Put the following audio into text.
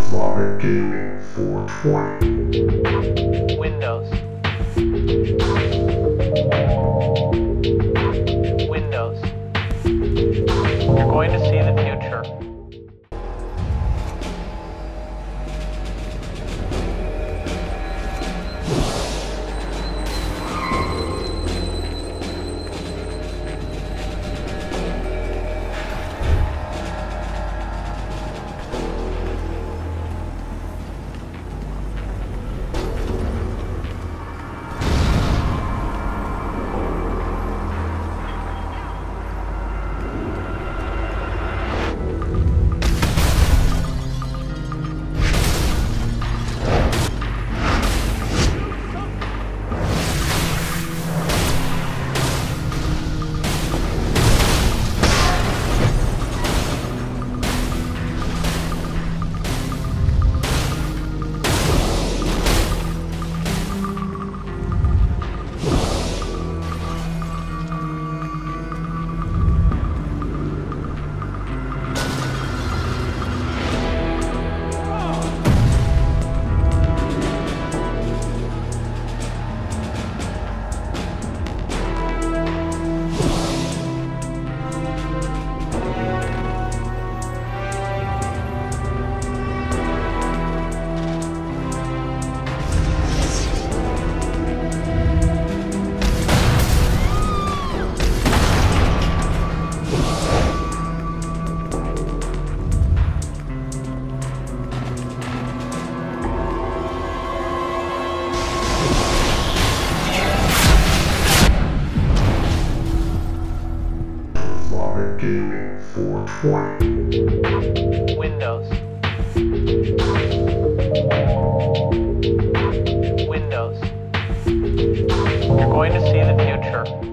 Live Gaming 420. Windows. Windows. You're going to see the future. Live Gaming 420. Windows. Windows. You're going to see the future.